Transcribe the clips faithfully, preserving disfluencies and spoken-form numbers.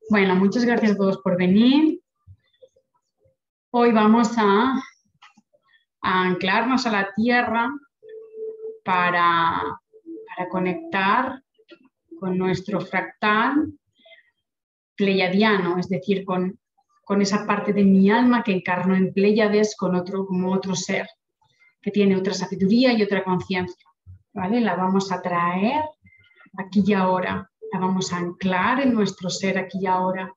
Bueno, muchas gracias a todos por venir. Hoy vamos a, a anclarnos a la tierra para, para conectar con nuestro fractal pleiadiano, es decir, con, con esa parte de mi alma que encarno en Pléyades con otro, como otro ser, que tiene otra sabiduría y otra conciencia. ¿Vale? La vamos a traer aquí y ahora, la vamos a anclar en nuestro ser aquí y ahora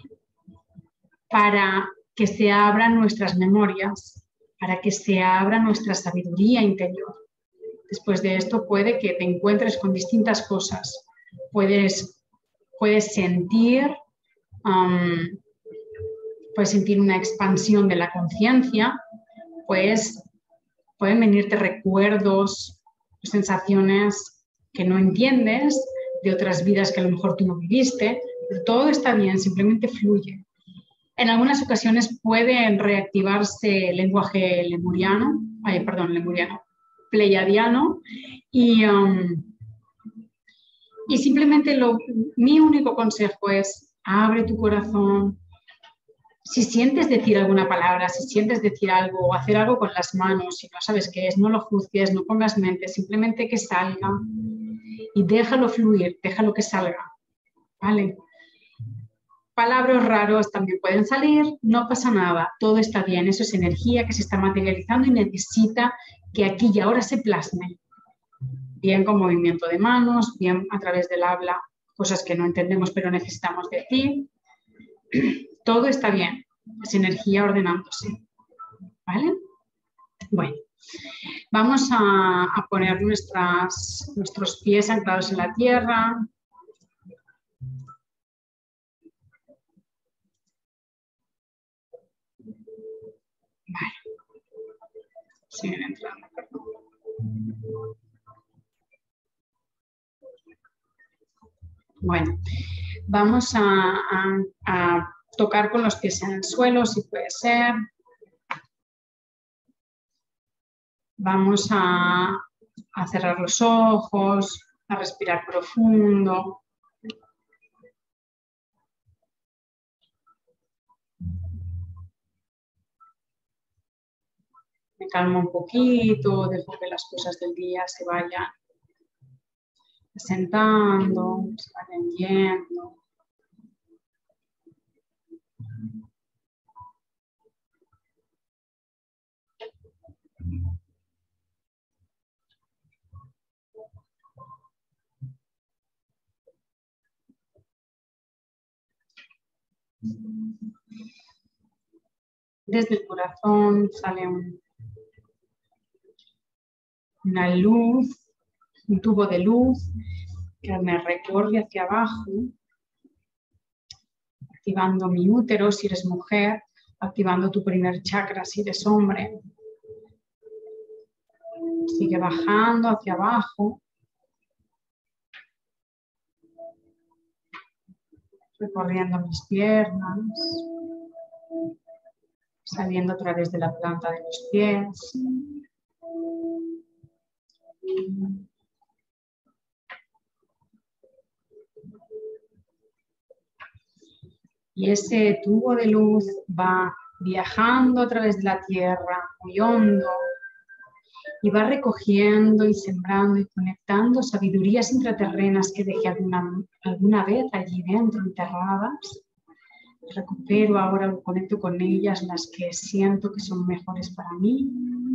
para que se abran nuestras memorias, para que se abra nuestra sabiduría interior. Después de esto puede que te encuentres con distintas cosas. Puedes, puedes sentir, um, puedes sentir una expansión de la conciencia, pues pueden venirte recuerdos, sensaciones que no entiendes, de otras vidas que a lo mejor tú no viviste, pero todo está bien, simplemente fluye. En algunas ocasiones puede reactivarse el lenguaje lemuriano, ay, perdón, lemuriano, pleiadiano, y, um, y simplemente lo, mi único consejo es abre tu corazón. Si sientes decir alguna palabra, si sientes decir algo o hacer algo con las manos, si no sabes qué es, no lo juzgues, no pongas mente, simplemente que salga y déjalo fluir, déjalo que salga, ¿vale? Palabras raros también pueden salir, no pasa nada, todo está bien, eso es energía que se está materializando y necesita que aquí y ahora se plasme, bien con movimiento de manos, bien a través del habla, cosas que no entendemos pero necesitamos decir. Todo está bien, es energía ordenándose, ¿vale? Bueno, vamos a, a poner nuestras, nuestros pies anclados en la tierra. Vale. Siguen entrando, perdón. Bueno, vamos a, a, a tocar con los pies en el suelo, si puede ser. Vamos a, a cerrar los ojos, a respirar profundo. Me calmo un poquito, dejo que las cosas del día se vayan asentando, se vayan yendo. Desde el corazón sale un, una luz, un tubo de luz que me recorre hacia abajo, activando mi útero si eres mujer, activando tu primer chakra si eres hombre. Sigue bajando hacia abajo, recorriendo mis piernas, saliendo a través de la planta de los pies. Y ese tubo de luz va viajando a través de la tierra, muy hondo, y va recogiendo y sembrando y conectando sabidurías intraterrenas que dejé alguna, alguna vez allí dentro, enterradas. Recupero ahora, lo conecto con ellas, las que siento que son mejores para mí.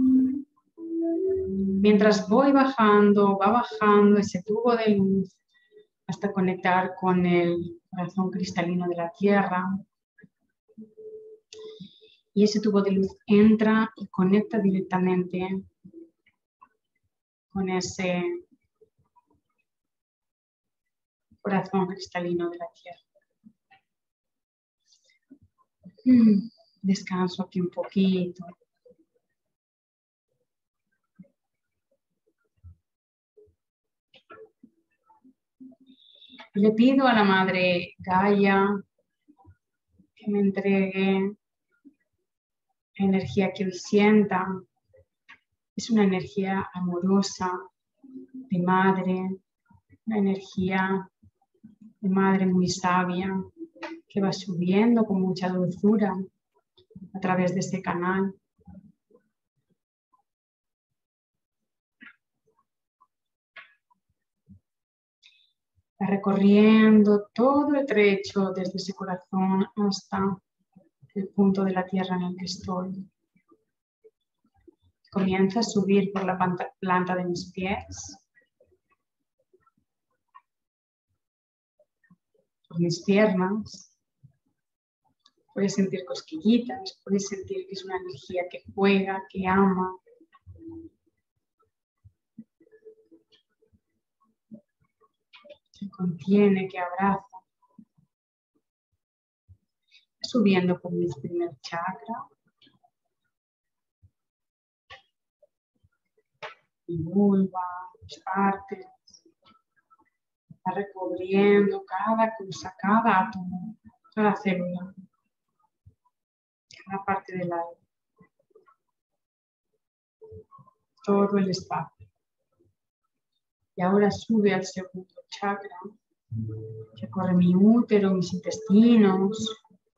Mientras voy bajando, va bajando ese tubo de luz hasta conectar con el corazón cristalino de la tierra. Y ese tubo de luz entra y conecta directamente con ese corazón cristalino de la tierra. Descanso aquí un poquito. Le pido a la Madre Gaia que me entregue la energía que hoy sienta. Es una energía amorosa, de madre, una energía de madre muy sabia, que va subiendo con mucha dulzura a través de ese canal. Va recorriendo todo el trecho desde ese corazón hasta el punto de la tierra en el que estoy. Comienza a subir por la planta de mis pies, por mis piernas. Puedes sentir cosquillitas, puedes sentir que es una energía que juega, que ama. Que contiene, que abraza. Subiendo por mi primer chakra. Mi vulva, mis partes. Está recubriendo cada cosa, cada átomo, cada célula, cada parte del aire. Todo el espacio. Y ahora sube al segundo chakra. Recorre mi útero, mis intestinos.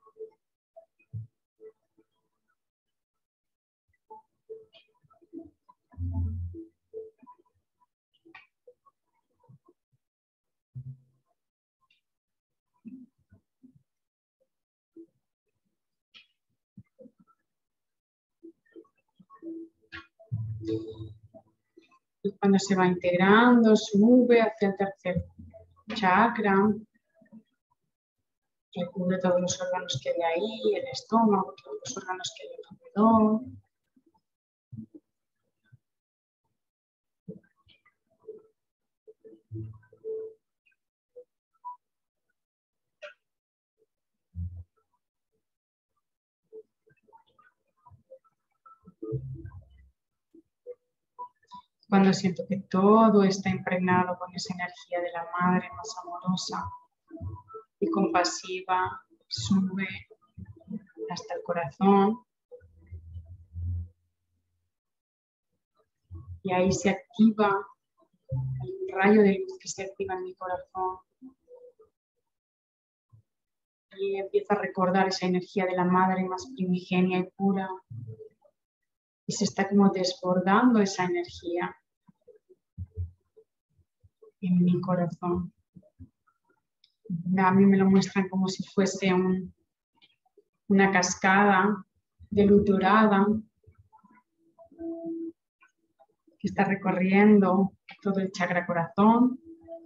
Y cuando se va integrando, sube hacia el tercer chakra, que cubre todos los órganos que hay ahí, el estómago, todos los órganos que hay alrededor. Cuando siento que todo está impregnado con esa energía de la madre más amorosa y compasiva, sube hasta el corazón y ahí se activa un rayo de luz que se activa en mi corazón y empieza a recordar esa energía de la madre más primigenia y pura y se está como desbordando esa energía en mi corazón. A mí me lo muestran como si fuese un, una cascada de luz dorada que está recorriendo todo el chakra corazón.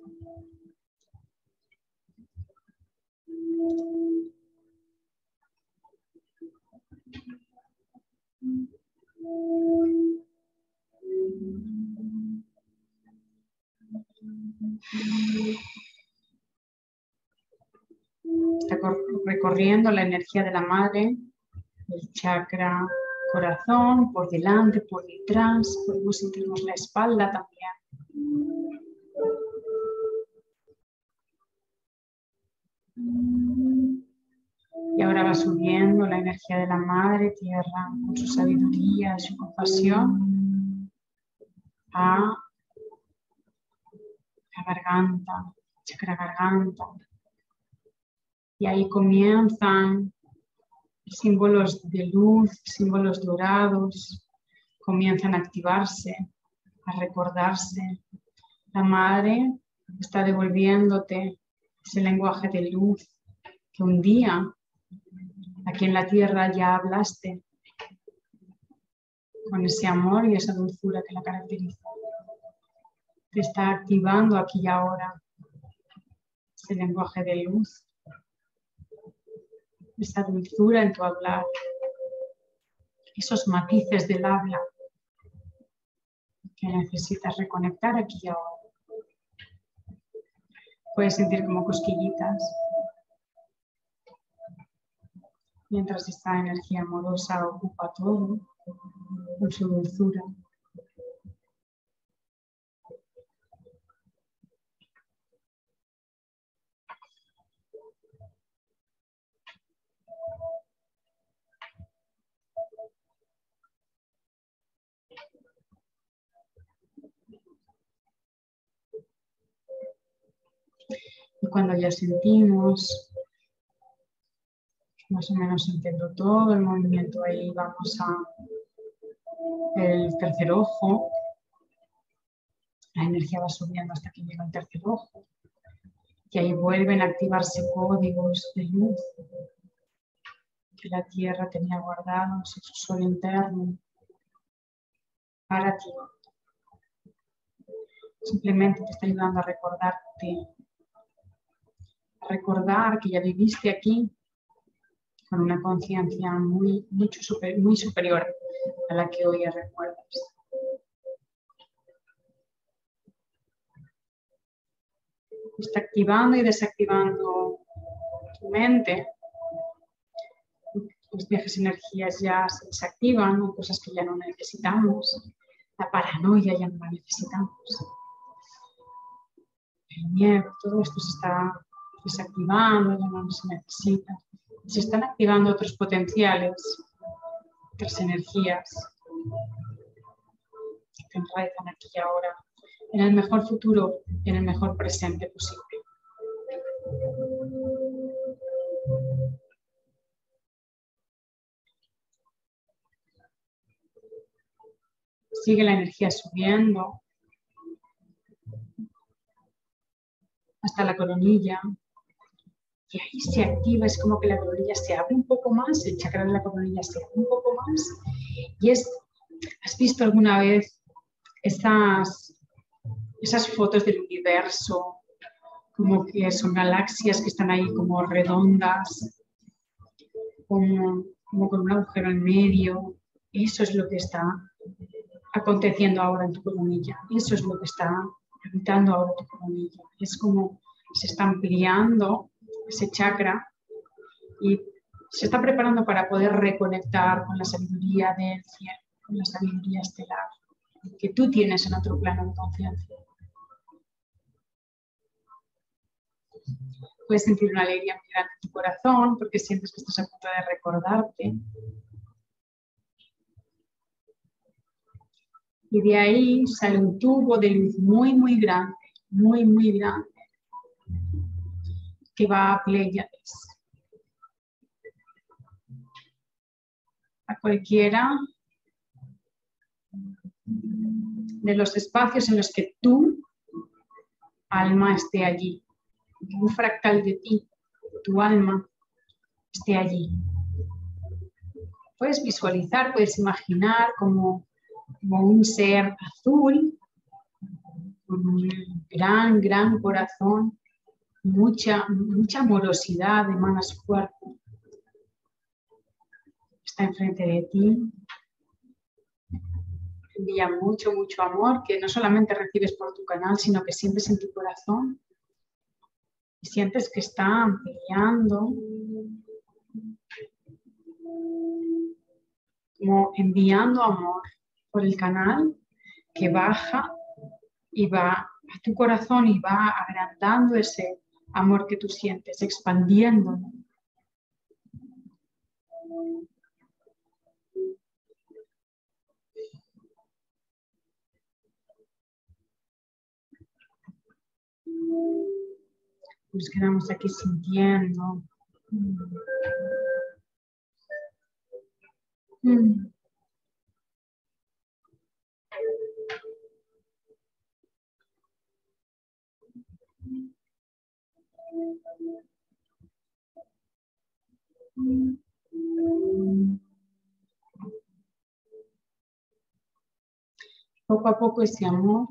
Está recorriendo la energía de la madre, el chakra corazón, por delante, por detrás. Podemos sentirnos la espalda también. Y ahora va subiendo la energía de la madre tierra con su sabiduría, su compasión a la garganta, chakra garganta. Y ahí comienzan símbolos de luz, símbolos dorados, comienzan a activarse, a recordarse. La madre está devolviéndote ese lenguaje de luz que un día aquí en la tierra ya hablaste, con ese amor y esa dulzura que la caracteriza. Te está activando aquí y ahora ese lenguaje de luz, esa dulzura en tu hablar, esos matices del habla que necesitas reconectar aquí y ahora. Puedes sentir como cosquillitas mientras esta energía amorosa ocupa todo con su dulzura. Y cuando ya sentimos Más o menos entiendo todo el movimiento. Ahí vamos a el tercer ojo. La energía va subiendo hasta que llega al tercer ojo. Y ahí vuelven a activarse códigos de luz que la Tierra tenía guardados en su suelo interno para ti. Simplemente te está ayudando a recordarte, a recordar que ya viviste aquí con una conciencia muy, mucho super, muy superior a la que hoy recuerdas. Está activando y desactivando tu mente. Las viejas energías ya se desactivan, hay cosas que ya no necesitamos. La paranoia ya no la necesitamos. El miedo, todo esto se está desactivando, ya no se necesita. Se están activando otros potenciales, otras energías que te enraizan aquí y ahora, en el mejor futuro y en el mejor presente posible. Sigue la energía subiendo hasta la coronilla. Y ahí se activa, es como que la coronilla se abre un poco más, el chakra de la coronilla se abre un poco más. Y es, ¿has visto alguna vez esas, esas fotos del universo? Como que son galaxias que están ahí como redondas, como, como con un agujero en medio. Eso es lo que está aconteciendo ahora en tu coronilla. Eso es lo que está habitando ahora tu coronilla. Es como se está ampliando ese chakra y se está preparando para poder reconectar con la sabiduría del cielo, con la sabiduría estelar que tú tienes en otro plano de conciencia. Puedes sentir una alegría muy grande en tu corazón porque sientes que estás a punto de recordarte. Y de ahí sale un tubo de luz muy, muy grande, muy, muy grande, que va a Pléyades. A cualquiera de los espacios en los que tu alma esté allí. Un fractal de ti, tu alma, esté allí. Puedes visualizar, puedes imaginar como, como un ser azul, con un gran, gran corazón, mucha, mucha amorosidad emana su cuerpo. Está enfrente de ti. Envía mucho, mucho amor que no solamente recibes por tu canal, sino que sientes en tu corazón. Y sientes que está ampliando, como enviando amor por el canal que baja y va a tu corazón y va agrandando ese amor que tú sientes, expandiéndolo. Nos quedamos aquí sintiendo. Mm. Poco a poco ese amor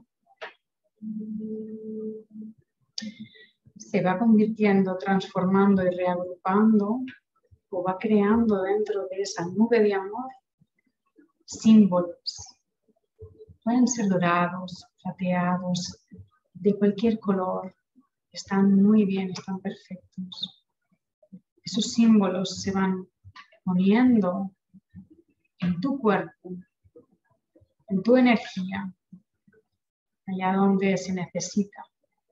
se va convirtiendo, transformando y reagrupando o va creando dentro de esa nube de amor símbolos. Pueden ser dorados, plateados, de cualquier color. Están muy bien, están perfectos. Esos símbolos se van poniendo en tu cuerpo, en tu energía, allá donde se necesita.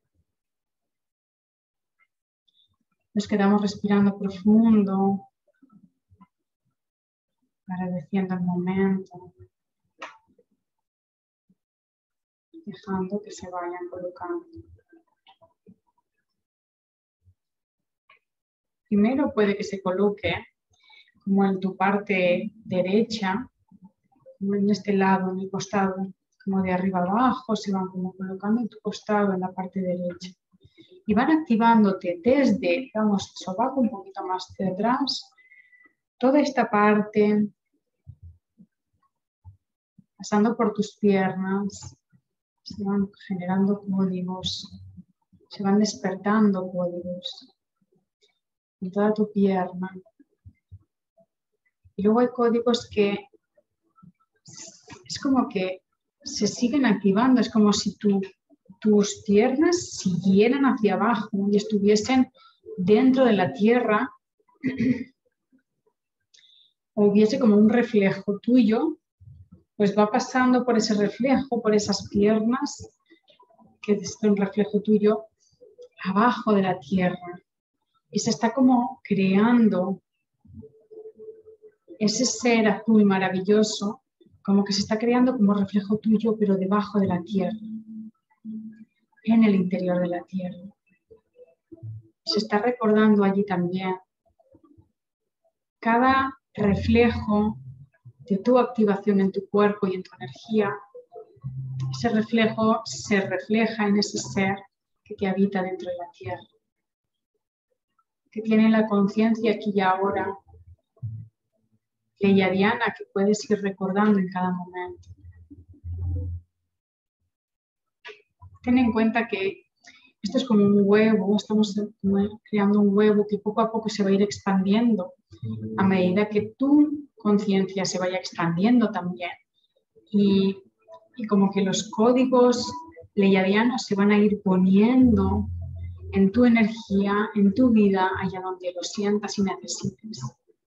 Nos quedamos respirando profundo, agradeciendo el momento, dejando que se vayan colocando. Primero puede que se coloque como en tu parte derecha, como en este lado, en el costado, como de arriba abajo, se van como colocando en tu costado, en la parte derecha. Y van activándote desde, digamos, el sobaco un poquito más hacia atrás, toda esta parte, pasando por tus piernas, se van generando códigos, se van despertando códigos en toda tu pierna. Y luego hay códigos que es como que se siguen activando, es como si tu, tus piernas siguieran hacia abajo y estuviesen dentro de la tierra, o hubiese como un reflejo tuyo, pues va pasando por ese reflejo, por esas piernas, que es un reflejo tuyo, abajo de la tierra. Y se está como creando ese ser azul maravilloso, como que se está creando como reflejo tuyo, pero debajo de la tierra, en el interior de la tierra. Se está recordando allí también cada reflejo de tu activación en tu cuerpo y en tu energía. Ese reflejo se refleja en ese ser que te habita dentro de la tierra, que tiene la conciencia aquí y ahora, pleiadiana, que puedes ir recordando en cada momento. Ten en cuenta que esto es como un huevo, estamos creando un huevo que poco a poco se va a ir expandiendo a medida que tu conciencia se vaya expandiendo también. Y, y como que los códigos pleiadianos se van a ir poniendo en tu energía, en tu vida, allá donde lo sientas y necesites.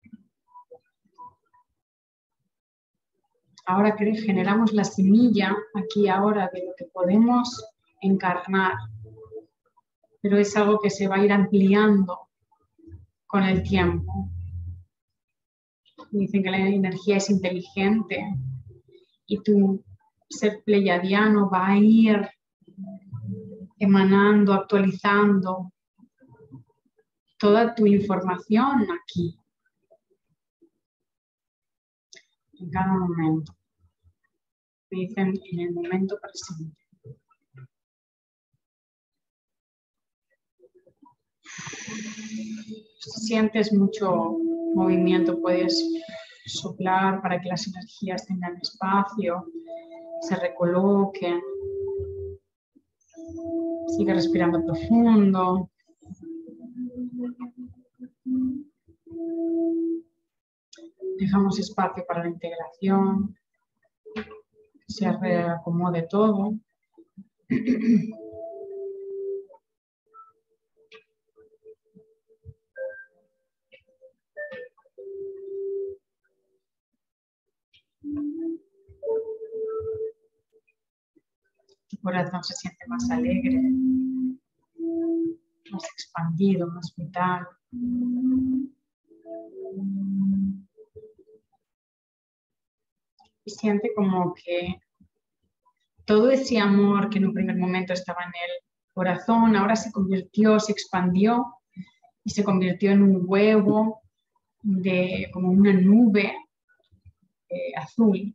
Ahora que generamos la semilla aquí ahora de lo que podemos encarnar, pero es algo que se va a ir ampliando con el tiempo. Dicen que la energía es inteligente y tu ser pleiadiano va a ir emanando, actualizando toda tu información aquí, en cada momento. Dicen en el momento presente. Si sientes mucho movimiento, puedes soplar para que las energías tengan espacio, se recoloquen. Sigue respirando profundo. Dejamos espacio para la integración, que se reacomode todo. Tu corazón se siente más alegre, más expandido, más vital. Y siente como que todo ese amor que en un primer momento estaba en el corazón, ahora se convirtió, se expandió y se convirtió en un huevo, de como una nube eh, azul.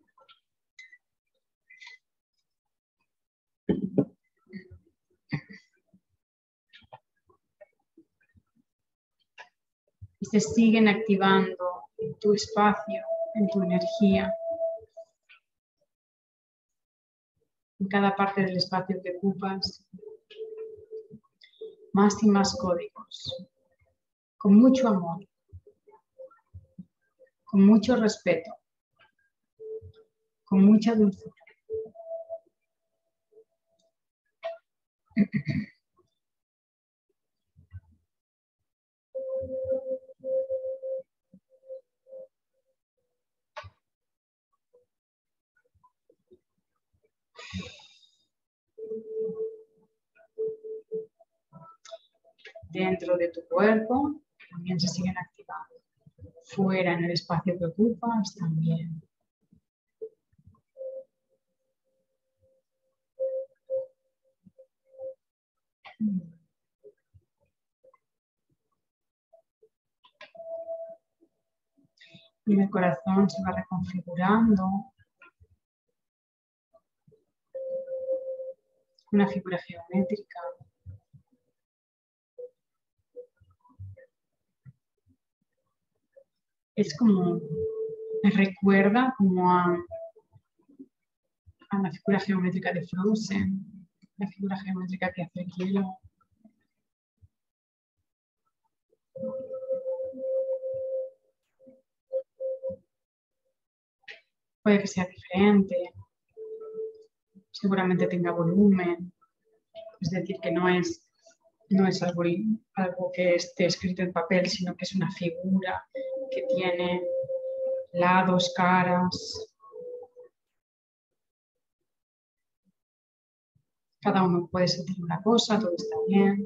Y se siguen activando en tu espacio, en tu energía, en cada parte del espacio que ocupas, más y más códigos, con mucho amor, con mucho respeto, con mucha dulzura. Dentro de tu cuerpo también se siguen activando. Fuera, en el espacio que ocupas, también. Y el corazón se va reconfigurando. Una figura geométrica. Es como, me recuerda como a, a la figura geométrica de Frozen, la figura geométrica que hace el hielo. Puede que sea diferente, seguramente tenga volumen, es decir, que no es, no es algo, algo que esté escrito en papel, sino que es una figura que tiene lados, caras. Cada uno puede sentir una cosa, todo está bien.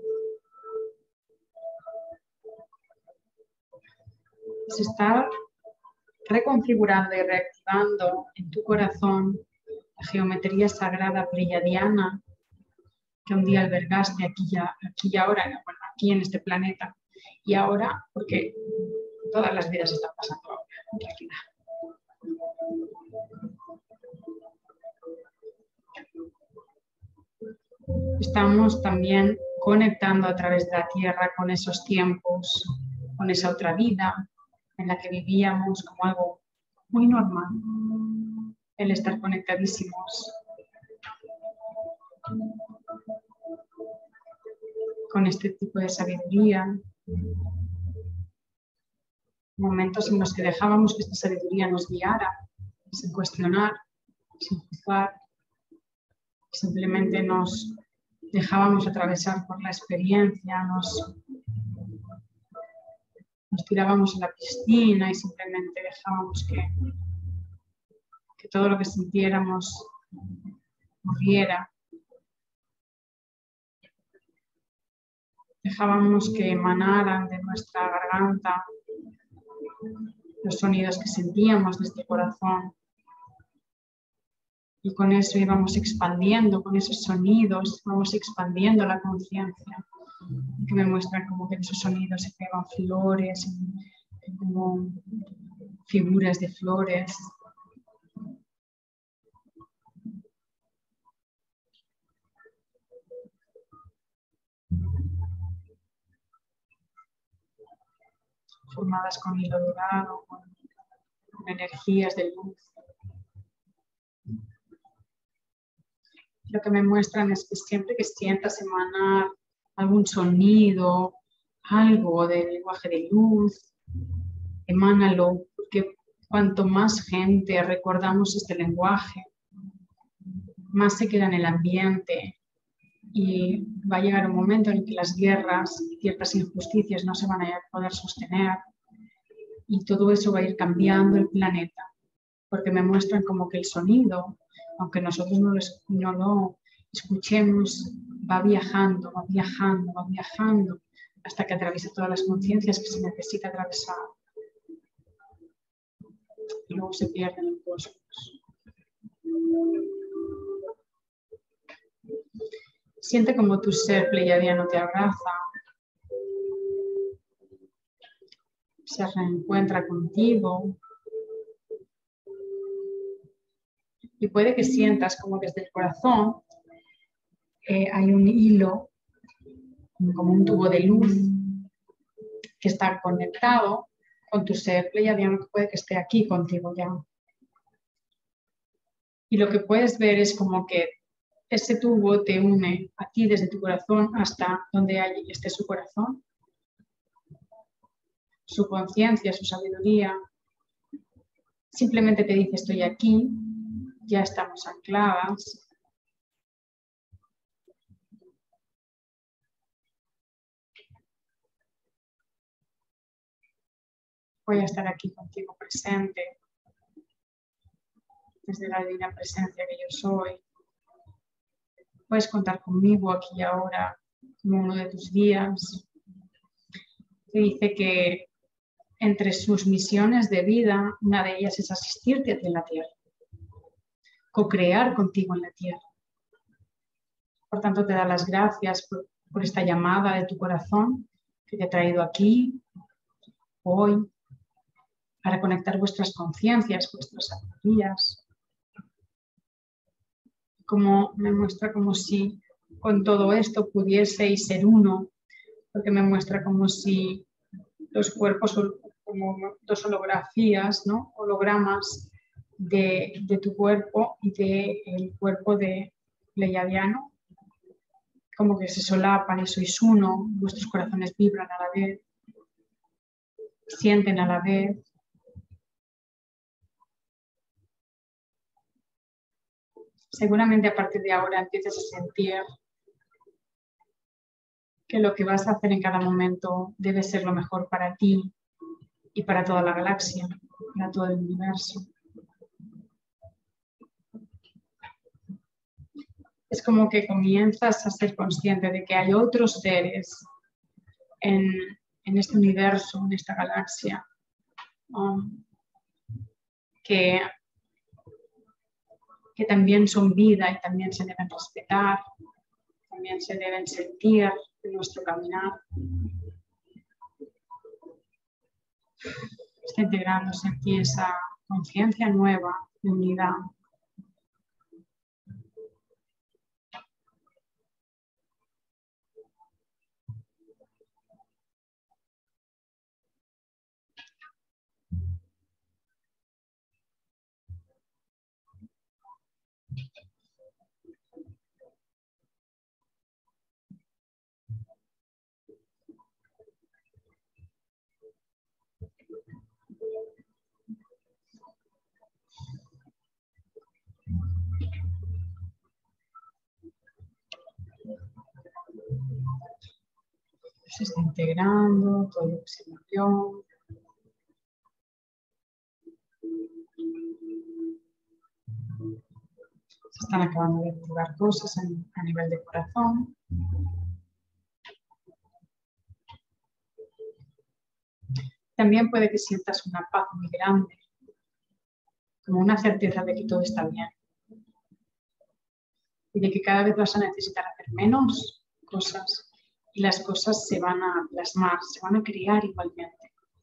Se está reconfigurando y reactivando en tu corazón la geometría sagrada pleiadiana que un día albergaste aquí ya, aquí y ahora, bueno, aquí en este planeta. Y ahora, porque todas las vidas están pasando ahora, en realidad. Estamos también conectando a través de la Tierra con esos tiempos, con esa otra vida en la que vivíamos como algo muy normal, el estar conectadísimos con este tipo de sabiduría, momentos en los que dejábamos que esta sabiduría nos guiara, sin cuestionar, sin juzgar, simplemente nos dejábamos atravesar por la experiencia, nos, nos tirábamos a la piscina y simplemente dejábamos que, que todo lo que sintiéramos ocurriera. Dejábamos que emanaran de nuestra garganta los sonidos que sentíamos desde el corazón. Y con eso íbamos expandiendo, con esos sonidos, vamos expandiendo la conciencia, que me muestran como que en esos sonidos se pegan flores, como figuras de flores. Formadas con hilo dorado, con, con energías de luz. Lo que me muestran es que siempre que sientas emanar algún sonido, algo del lenguaje de luz, emánalo, porque cuanto más gente recordamos este lenguaje, más se queda en el ambiente y va a llegar un momento en que las guerras y ciertas injusticias no se van a poder sostener y todo eso va a ir cambiando el planeta, porque me muestran como que el sonido, aunque nosotros no lo, no lo escuchemos, va viajando, va viajando, va viajando, hasta que atraviesa todas las conciencias que se necesita atravesar. Y luego se pierde en el cosmos. Siente como tu ser pleiadiano te abraza, se reencuentra contigo. Y puede que sientas como desde el corazón eh, hay un hilo, como un tubo de luz que está conectado con tu ser pleiadiano, que puede que esté aquí contigo ya. Y lo que puedes ver es como que ese tubo te une a ti desde tu corazón hasta donde esté su corazón, su conciencia, su sabiduría. Simplemente te dice estoy aquí, ya estamos ancladas. Voy a estar aquí contigo presente, desde la divina presencia que yo soy. Puedes contar conmigo aquí y ahora como uno de tus guías. Te dice que entre sus misiones de vida, una de ellas es asistirte a ti en la tierra, co-crear contigo en la tierra. Por tanto, te da las gracias por, por esta llamada de tu corazón que te ha traído aquí, hoy, para conectar vuestras conciencias, vuestras sabidurías. Como me muestra como si con todo esto pudieseis ser uno, porque me muestra como si los cuerpos son como dos holografías, ¿no? Hologramas de, de tu cuerpo y del cuerpo de Pleiadiano, como que se solapan y sois uno, vuestros corazones vibran a la vez, sienten a la vez. Seguramente a partir de ahora empieces a sentir que lo que vas a hacer en cada momento debe ser lo mejor para ti y para toda la galaxia, para todo el universo. Es como que comienzas a ser consciente de que hay otros seres en, en este universo, en esta galaxia, um, que, que también son vida y también se deben respetar, también se deben sentir en nuestro caminar. Está integrándose aquí esa conciencia nueva de unidad. Se está integrando todo lo que se movió. Se están acabando de activar cosas en, a nivel de corazón. También puede que sientas una paz muy grande, como una certeza de que todo está bien. Y de que cada vez vas a necesitar hacer menos cosas y las cosas se van a plasmar, se van a crear igualmente.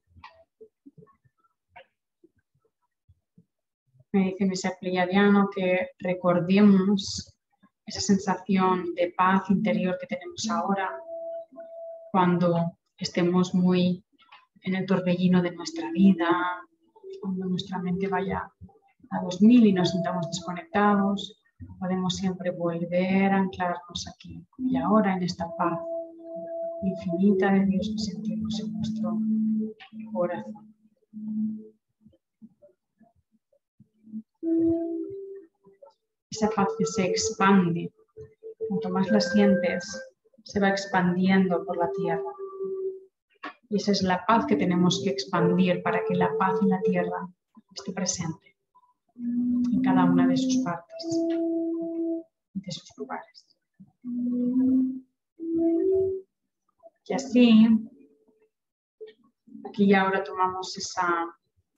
Me dice mi ser pleiadiano que recordemos esa sensación de paz interior que tenemos ahora cuando estemos muy en el torbellino de nuestra vida, cuando nuestra mente vaya a dos mil y nos sintamos desconectados. Podemos siempre volver a anclarnos aquí y ahora en esta paz infinita de Dios que sentimos en nuestro corazón. Esa paz que se expande, cuanto más la sientes, se va expandiendo por la tierra. Y esa es la paz que tenemos que expandir para que la paz en la tierra esté presente en cada una de sus partes, de sus lugares. Y así, aquí y ahora tomamos esa,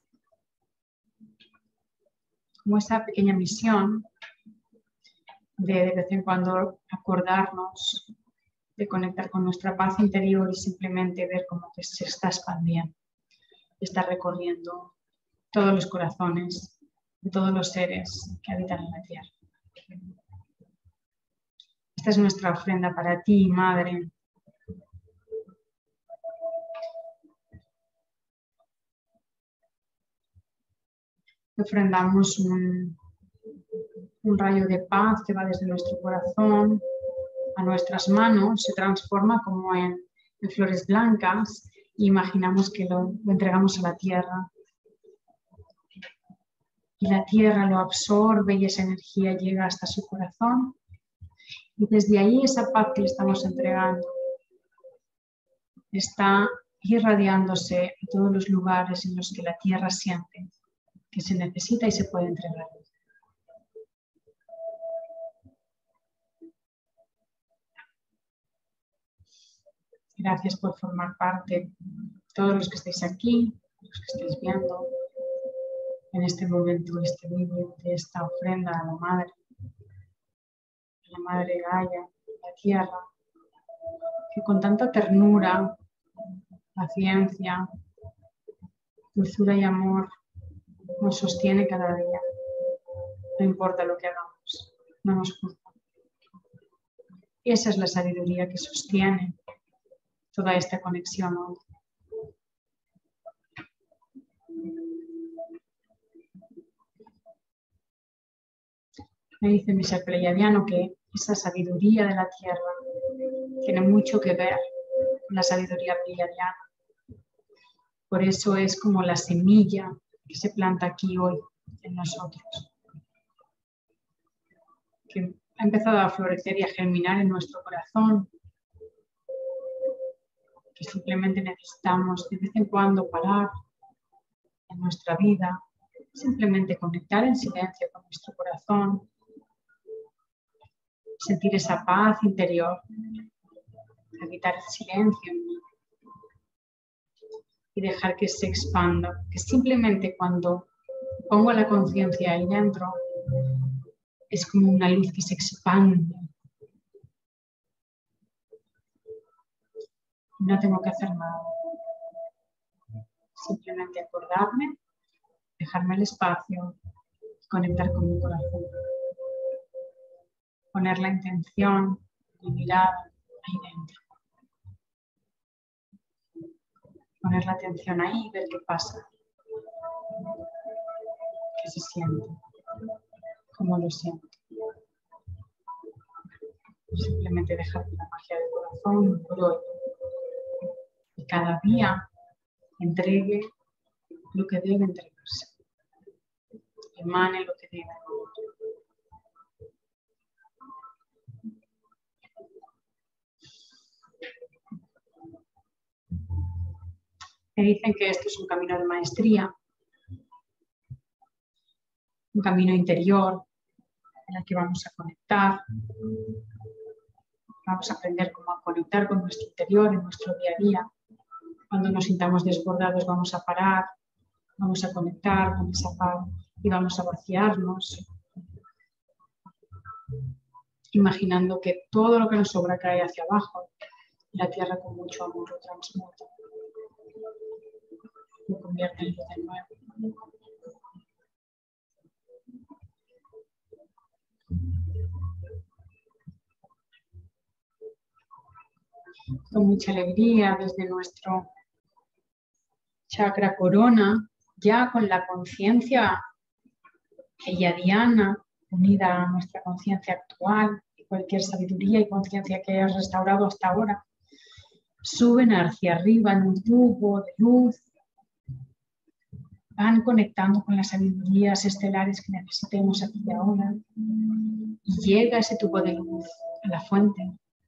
como esa pequeña misión de de vez en cuando acordarnos de conectar con nuestra paz interior y simplemente ver cómo que se está expandiendo, está recorriendo todos los corazones de todos los seres que habitan en la tierra. Esta es nuestra ofrenda para ti, Madre. Ofrendamos un, un rayo de paz que va desde nuestro corazón a nuestras manos, se transforma como en, en flores blancas e imaginamos que lo, lo entregamos a la tierra. Y la tierra lo absorbe y esa energía llega hasta su corazón. Y desde ahí esa paz que le estamos entregando está irradiándose a todos los lugares en los que la tierra siente que se necesita y se puede entregar. Gracias por formar parte, todos los que estáis aquí, los que estáis viendo en este momento, este vídeo de esta ofrenda a la Madre, a la Madre Gaia, a la Tierra, que con tanta ternura, paciencia, Dulzura y amor nos sostiene cada día. No importa lo que hagamos, no nos juzga. Esa es la sabiduría que sostiene toda esta conexión hoy. Me dice mi ser pleiadiano que esa sabiduría de la tierra tiene mucho que ver con la sabiduría pleiadiana. Por eso es como la semilla que se planta aquí hoy en nosotros, que ha empezado a florecer y a germinar en nuestro corazón, que simplemente necesitamos de vez en cuando parar en nuestra vida, simplemente conectar en silencio con nuestro corazón, sentir esa paz interior, habitar el silencio en mí y dejar que se expanda, que simplemente cuando pongo la conciencia ahí dentro es como una luz que se expande. No tengo que hacer nada, simplemente acordarme, dejarme el espacio, conectar con mi corazón, poner la intención, mi mirada ahí dentro. Poner la atención ahí y ver qué pasa, qué se siente, cómo lo siento. Simplemente dejar la magia del corazón por hoy. Y cada día entregue lo que debe entregarse. Emane lo que debe. Me dicen que esto es un camino de maestría, un camino interior en el que vamos a conectar, vamos a aprender cómo a conectar con nuestro interior en nuestro día a día. Cuando nos sintamos desbordados vamos a parar, vamos a conectar con esa paz y vamos a vaciarnos, imaginando que todo lo que nos sobra cae hacia abajo y la tierra con mucho amor lo transmuta, lo convierte en luz de nuevo. Con mucha alegría desde nuestro chakra corona, ya con la conciencia pleiadiana unida a nuestra conciencia actual y cualquier sabiduría y conciencia que hayas restaurado hasta ahora, suben hacia arriba en un tubo de luz, van conectando con las sabidurías estelares que necesitemos aquí y ahora, y llega ese tubo de luz a la fuente,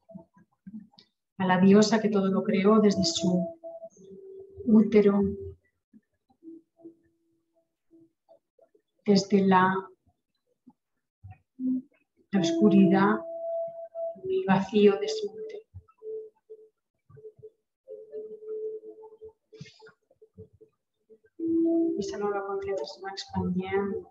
a la diosa que todo lo creó desde su útero, desde la, la oscuridad y el vacío de su útero. Y esa nueva conciencia se va expandiendo.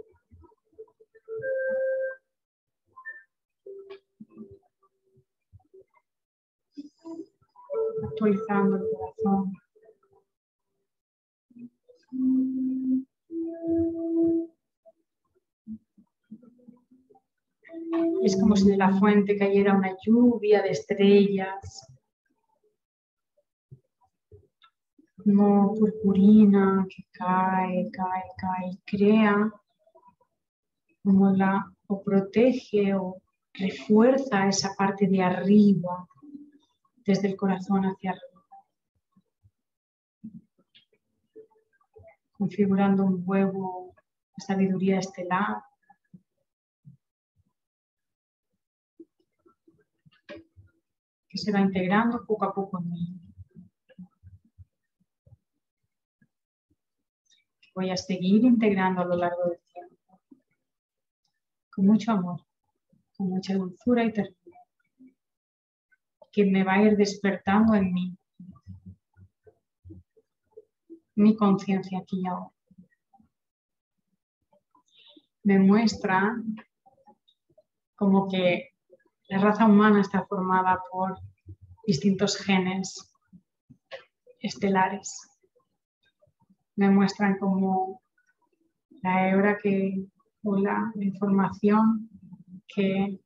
Actualizando el corazón. Es como si de la fuente cayera una lluvia de estrellas, como purpurina que cae, cae, cae y crea, como la o protege o refuerza esa parte de arriba, desde el corazón hacia arriba, configurando un huevo de sabiduría estelar. Que se va integrando poco a poco en mí. Voy a seguir integrando a lo largo del tiempo. Con mucho amor, con mucha dulzura y ternura. Que me va a ir despertando en mí. Mi conciencia aquí y ahora. Me muestra como que la raza humana está formada por distintos genes estelares. me muestran como la hebra que, o la, la información que,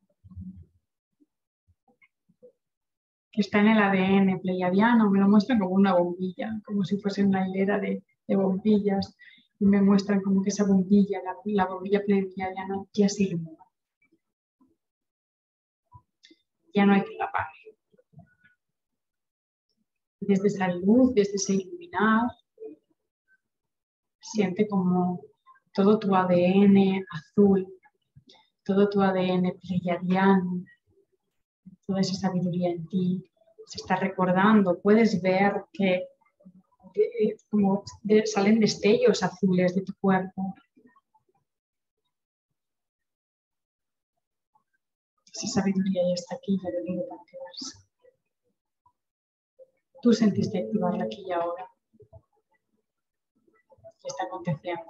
que está en el A D N pleiadiano, me lo muestran como una bombilla, como si fuese una hilera de, de bombillas, y me muestran como que esa bombilla, la, la bombilla pleiadiana ya se ilumina. Ya no hay que la apague. Desde esa luz, desde ese iluminar, siente como todo tu A D N azul, todo tu A D N pleiadiano, toda esa sabiduría en ti se está recordando. Puedes ver que de, como de, salen destellos azules de tu cuerpo. Esa sabiduría ya está aquí, ya ha venido para quedarse. Tú sentiste activarla aquí y ahora. ¿Qué está aconteciendo?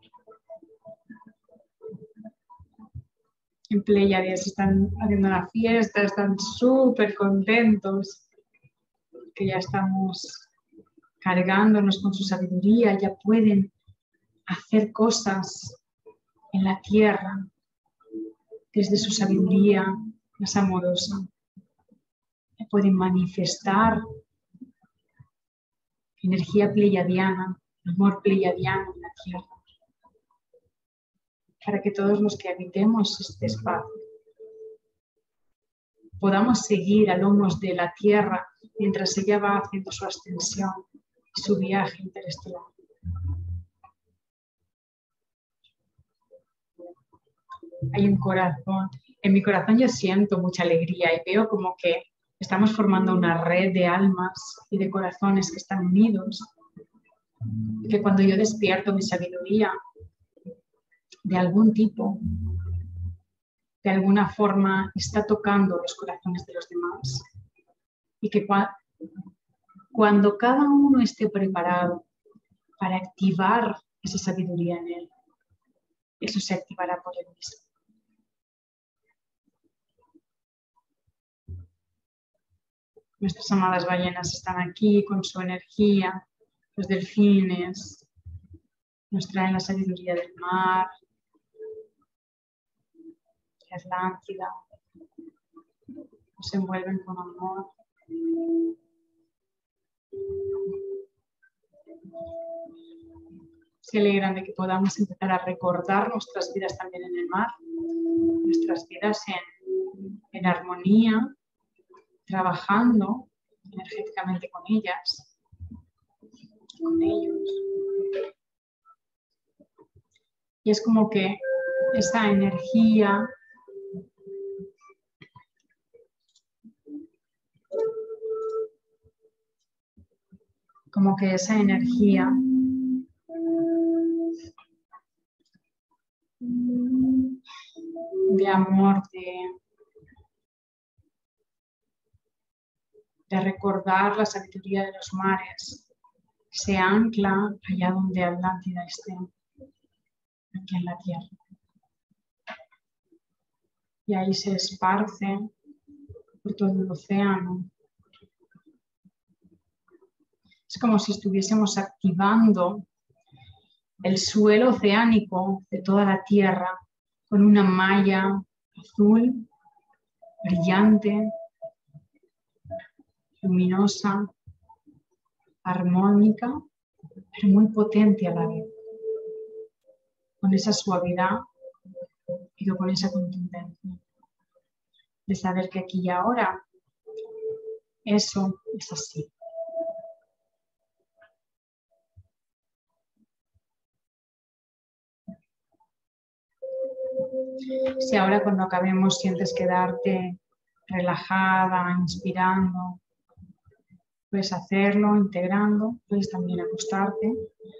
En Pleiades están haciendo una fiesta, están súper contentos, que ya estamos cargándonos con su sabiduría, ya pueden hacer cosas en la tierra desde su sabiduría más amorosa. Ya pueden manifestar energía pleiadiana, amor pleiadiano en la tierra, para que todos los que habitemos este espacio podamos seguir a lomos de la tierra mientras ella va haciendo su ascensión y su viaje interestelar. Hay un corazón, en mi corazón yo siento mucha alegría y veo como que estamos formando una red de almas y de corazones que están unidos, y que cuando yo despierto mi sabiduría de algún tipo, de alguna forma está tocando los corazones de los demás, y que cua- cuando cada uno esté preparado para activar esa sabiduría en él, eso se activará por él mismo. Nuestras amadas ballenas están aquí con su energía, los delfines nos traen la sabiduría del mar, la Atlántida, nos envuelven con amor. Se alegran de que podamos empezar a recordar nuestras vidas también en el mar, nuestras vidas en, en armonía, trabajando energéticamente con ellas, con ellos. Y es como que esa energía como que esa energía de amor, de, de recordar la sabiduría de los mares, se ancla allá donde Atlántida esté, aquí en la tierra. Y ahí se esparce por todo el océano. Es como si estuviésemos activando el suelo oceánico de toda la tierra con una malla azul, brillante, luminosa, armónica, pero muy potente a la vez, con esa suavidad y con esa contundencia, de saber que aquí y ahora eso es así. Si ahora cuando acabemos sientes quedarte relajada, inspirando, puedes hacerlo, integrando, puedes también acostarte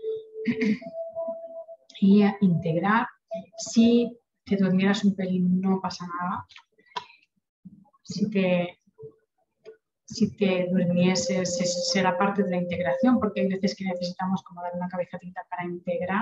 y integrar. Si te durmieras un pelín no pasa nada. Si te, si te durmieses será parte de la integración, porque hay veces que necesitamos como dar una cabezadita para integrar.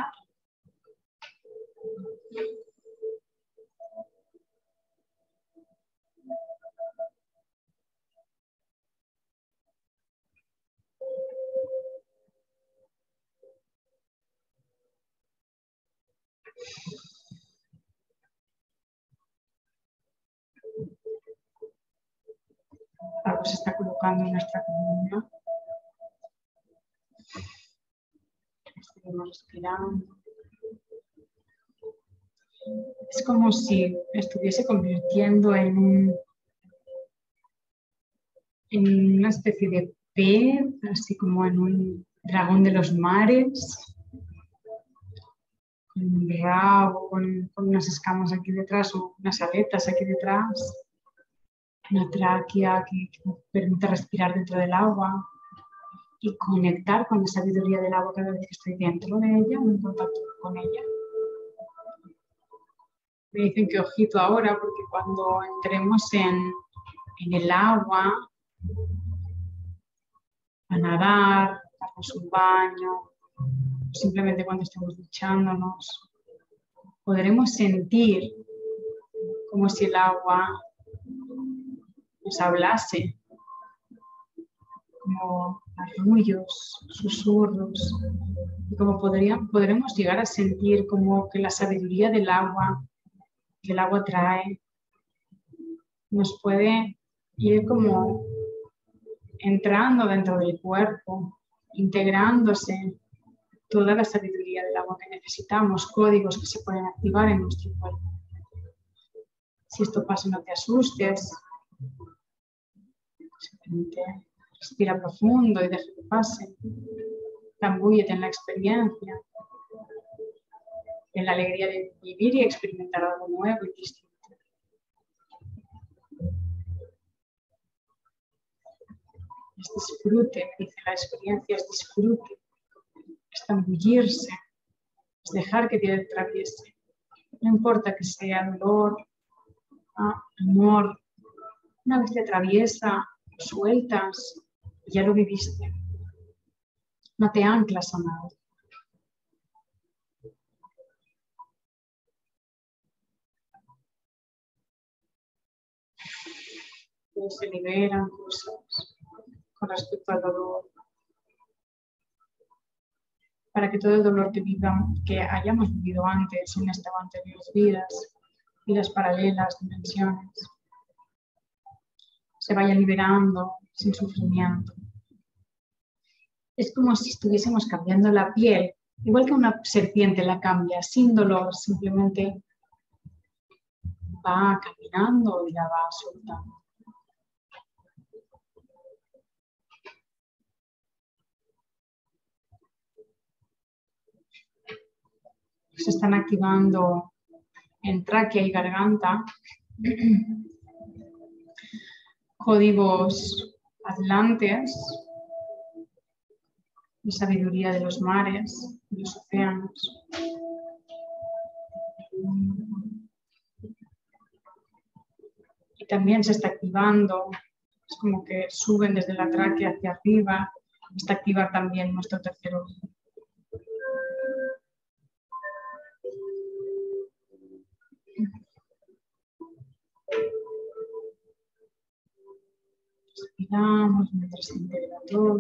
está colocando en nuestra columna. Seguimos respirando. Es como si estuviese convirtiendo en, un, en una especie de pez, así como en un dragón de los mares, con un rabo, con, con unas escamas aquí detrás o unas aletas aquí detrás, una tráquea que, que me permite respirar dentro del agua y conectar con la sabiduría del agua cada vez que estoy dentro de ella o en contacto con ella. Me dicen que ojito ahora porque cuando entremos en, en el agua a nadar, darnos un baño, simplemente cuando estemos duchándonos, podremos sentir como si el agua nos hablase, como arrullos, susurros, y como podrían, podremos llegar a sentir como que la sabiduría del agua que el agua trae nos puede ir como entrando dentro del cuerpo, integrándose toda la sabiduría del agua que necesitamos, códigos que se pueden activar en nuestro cuerpo. Si esto pasa, no te asustes. Simplemente respira profundo y deja que pase. Zambúllete en la experiencia, en la alegría de vivir y experimentar algo nuevo y distinto. Es disfrute, me dice la experiencia, es disfrute, es zambullirse, es dejar que te atraviese. No importa que sea dolor, ah, amor, una vez te atraviesa, lo sueltas y ya lo viviste. No te anclas a nada. Se liberan cosas con respecto al dolor. Para que todo el dolor que, vivamos, que hayamos vivido antes en esta o anteriores vidas, vidas paralelas, dimensiones, se vaya liberando sin sufrimiento. Es como si estuviésemos cambiando la piel, igual que una serpiente la cambia, sin dolor, simplemente va caminando y la va soltando. Se están activando en tráquea y garganta códigos atlantes de sabiduría de los mares, de los océanos. Y también se está activando, es como que suben desde la tráquea hacia arriba, está activar también nuestro tercer ojo. Respiramos mientras se integra todo.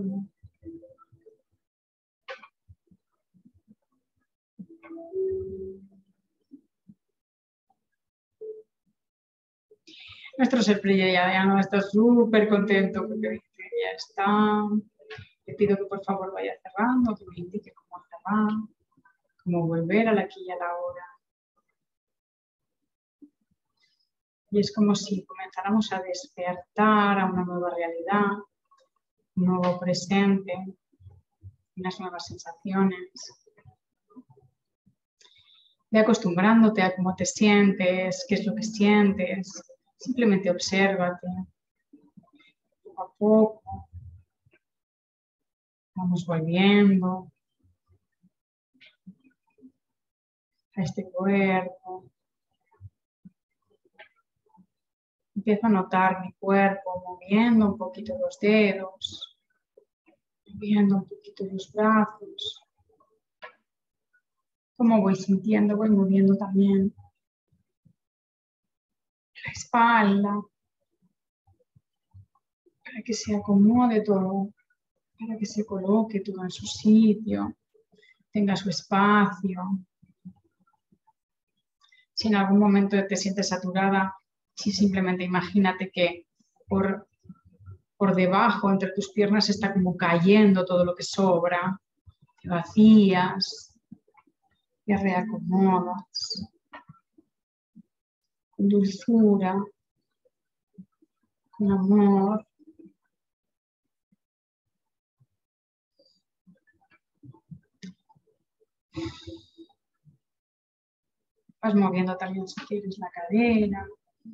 Nuestro ser pleiadiano está súper contento porque ya está. Le pido que por favor vaya cerrando, que me indique cómo cerrar, cómo volver al aquí y a la hora. Y es como si comenzáramos a despertar a una nueva realidad, un nuevo presente, unas nuevas sensaciones. Ve acostumbrándote a cómo te sientes, qué es lo que sientes. Simplemente obsérvate. Poco a poco. Vamos volviendo a este cuerpo. Empiezo a notar mi cuerpo moviendo un poquito los dedos, moviendo un poquito los brazos. Cómo voy sintiendo, voy moviendo también la espalda para que se acomode todo, para que se coloque todo en su sitio, tenga su espacio. Si en algún momento te sientes saturada, si simplemente imagínate que por por debajo, entre tus piernas, está como cayendo todo lo que sobra. Te vacías, te reacomodas con dulzura, con amor. Vas moviendo también, si quieres, la cadera.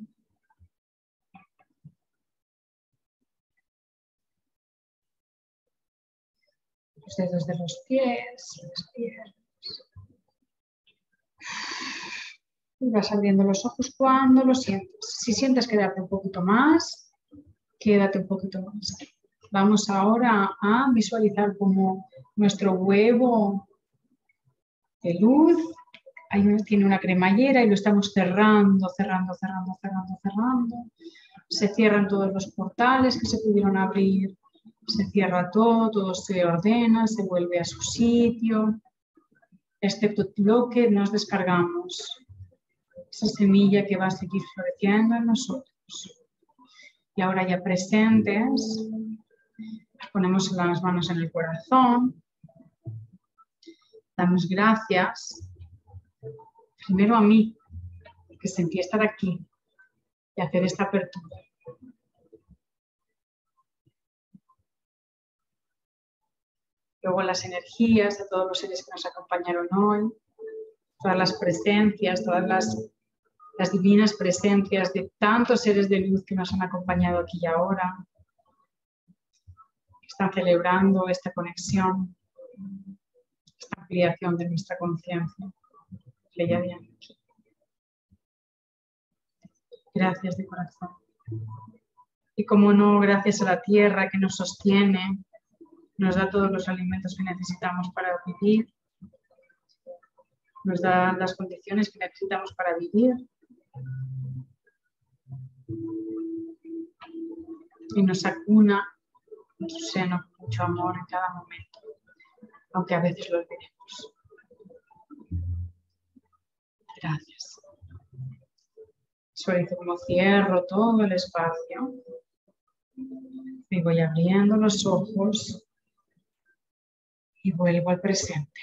Los dedos de los pies, las piernas. Y vas abriendo los ojos cuando lo sientes. Si sientes quedarte un poquito más, quédate un poquito más. Vamos ahora a visualizar como nuestro huevo de luz. Ahí tiene una cremallera y lo estamos cerrando, cerrando, cerrando, cerrando, cerrando. Se cierran todos los portales que se pudieron abrir. Se cierra todo, todo se ordena, se vuelve a su sitio, excepto lo que nos descargamos. Esa semilla que va a seguir floreciendo en nosotros. Y ahora ya presentes, ponemos las manos en el corazón. Damos gracias, primero a mí, que sentí estar aquí y hacer esta apertura. Luego las energías de todos los seres que nos acompañaron hoy, todas las presencias, todas las, las divinas presencias de tantos seres de luz que nos han acompañado aquí y ahora, que están celebrando esta conexión, esta ampliación de nuestra conciencia. Gracias de corazón. Y como no, gracias a la tierra que nos sostiene, nos da todos los alimentos que necesitamos para vivir, nos da las condiciones que necesitamos para vivir y nos acuna en su seno con mucho amor en cada momento, aunque a veces lo olvidemos. Gracias. Visualizo como cierro todo el espacio y voy abriendo los ojos y vuelvo al presente.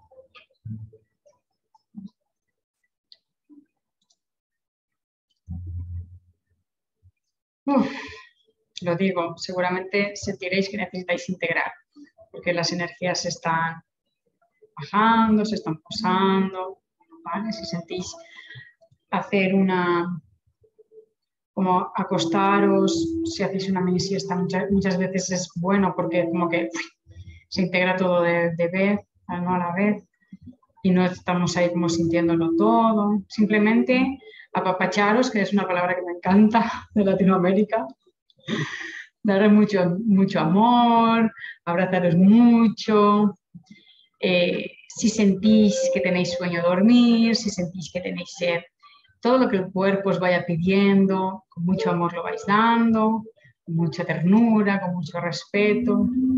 Uf, lo digo, seguramente sentiréis que necesitáis integrar, porque las energías se están bajando, se están posando, ¿vale? Si sentís hacer una, como acostaros, si hacéis una mini siesta, muchas, muchas veces es bueno porque como que uf, se integra todo de, de vez, ¿no? A la vez, y no estamos ahí como sintiéndolo todo. Simplemente apapacharos, que es una palabra que me encanta de Latinoamérica, darle mucho, mucho amor, abrazaros mucho. Eh, si sentís que tenéis sueño, dormir, si sentís que tenéis sed, todo lo que el cuerpo os vaya pidiendo, con mucho amor lo vais dando, con mucha ternura, con mucho respeto.